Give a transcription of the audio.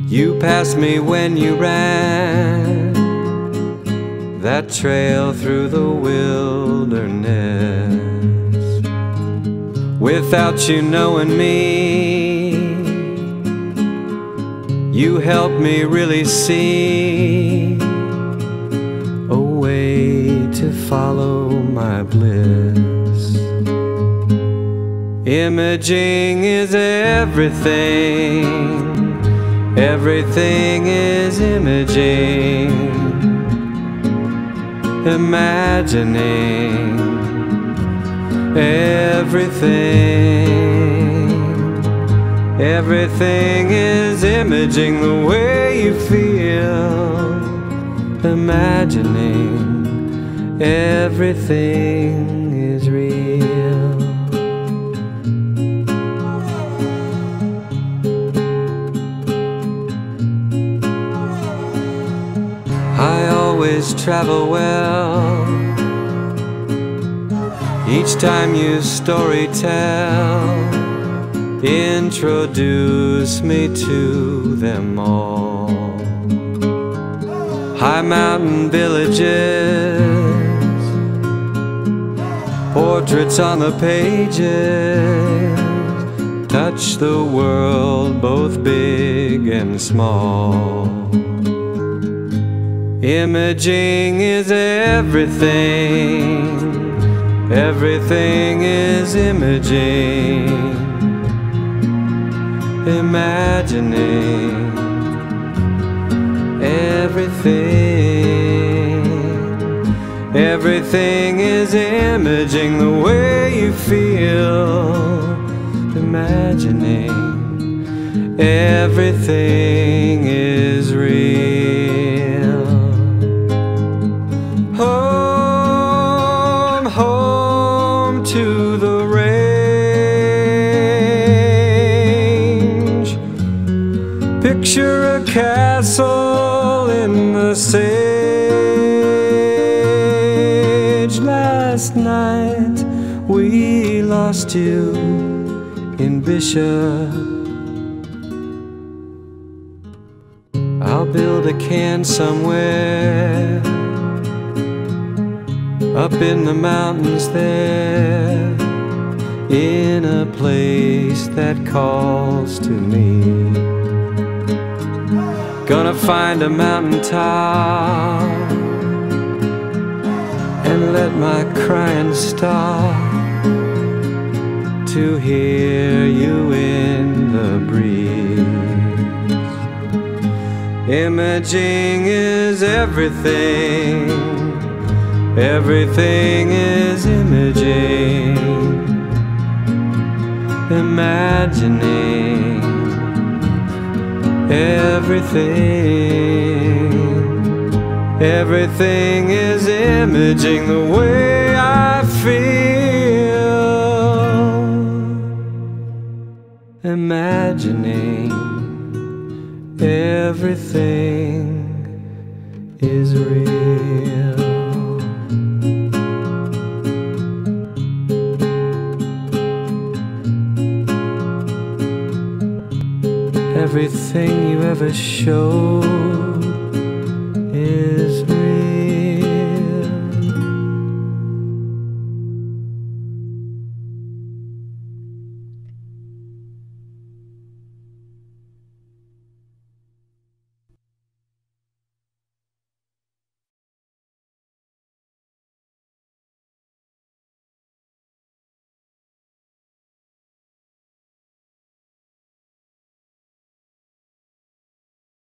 You passed me when you ran that trail through the wilderness. Without you knowing me, you helped me really see a way to follow my bliss. Imaging is everything. Everything is imaging. Imagining everything. Everything is imaging the way you feel. Imagining everything is real. I always travel well. Each time you story tell, introduce me to them all. High mountain villages, portraits on the pages, touch the world both big and small. Imaging is everything. Everything is imaging. Imagining everything. Everything is imaging the way you feel. Imagining everything is real. Home, home to the range. Picture a castle in the sage. Last night we lost you in Bishop. I'll build a cairn somewhere up in the mountains there, in a place that calls to me. Gonna find a mountain top and let my crying stop to hear you in the breeze. Imaging is everything. Everything is imaging. Imagining everything. Everything is imaging the way I feel. Imagining everything is real. Everything you ever showed is